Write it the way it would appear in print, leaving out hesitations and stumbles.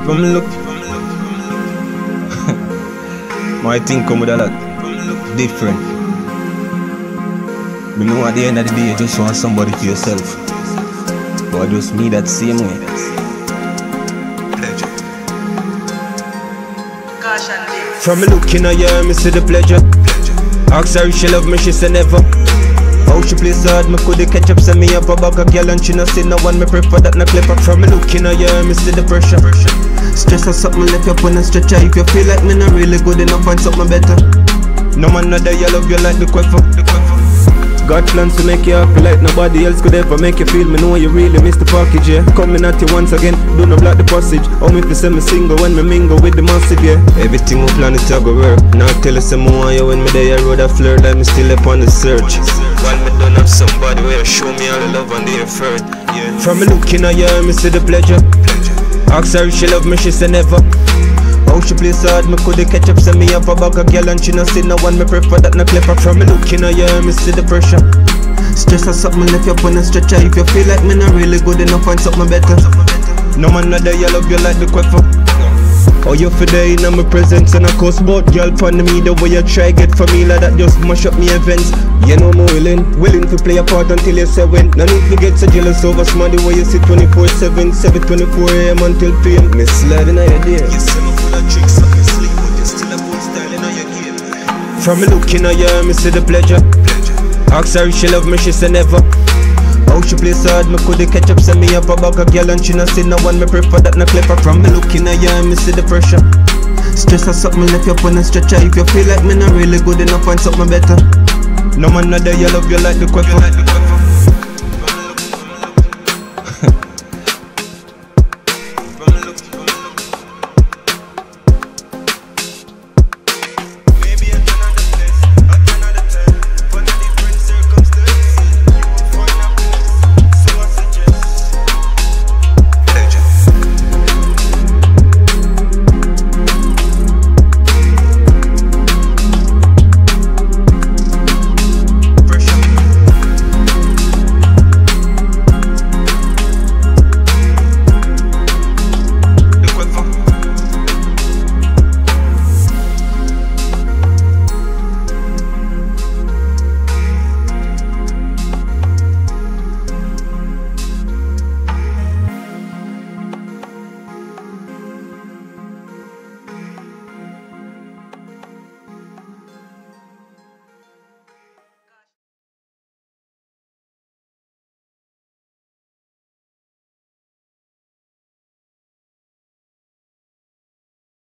From look, my thing come with a lot different. Me know at the end of the day you just want somebody for yourself, but just me that same way. Pleasure. From me looking at her, me see the pleasure. Ask her if she love me, she say never. How she plays hard, me coulda catch up, send me up a bag of girl and she no see no one, me prefer that no clipper. From me looking at her, me see the pressure. Stress or something left you up on a stretcher. If you feel like me not really good enough, find something better. No man know that you love you like the quiver. God plans to make you happy like nobody else could ever make you feel. Me know you really miss the package, yeah. Coming at you once again, do not block the passage. How me fi say me single when me mingle with the massive, yeah. Everything we plan it to go work. Now tell you some more you when me there road a flirt, like me still up on the search. While me don't have somebody where show me all the love and the effort, yeah. From me looking at her, me see the pleasure. Ask her if she love me, she say never. How she plays hard, me coulda catch up, send me up a bag of girl and she no see no one, me prefer that no clipper. From me looking at her, me see the pressure. Stress or something left you up on a stretcher. If you feel like me not really good enough, find something better. No man know that you love you like the quiver. How you feel there in my presence and I cost both girl pon me the way you try get for me like that just mash up me events. You know me willing to play a part until you say when. No need to get so jealous over smart the way you sit 24/7, 7:24 AM until PM. Me sliding on your day. You say me full of tricks, up me sleep, but you still a good styling on your game. From me looking at her, me see the pleasure. Ask her if she love me, she say never. How she plays hard, me coulda catch up, send me up a bag of girl and she no see no one, me prefer that no clipper. From me looking at her, me see the pressure. Stress or something left you up on a stretcher. If you feel like me not really good enough, find something better. No man know that you love you like the quiver.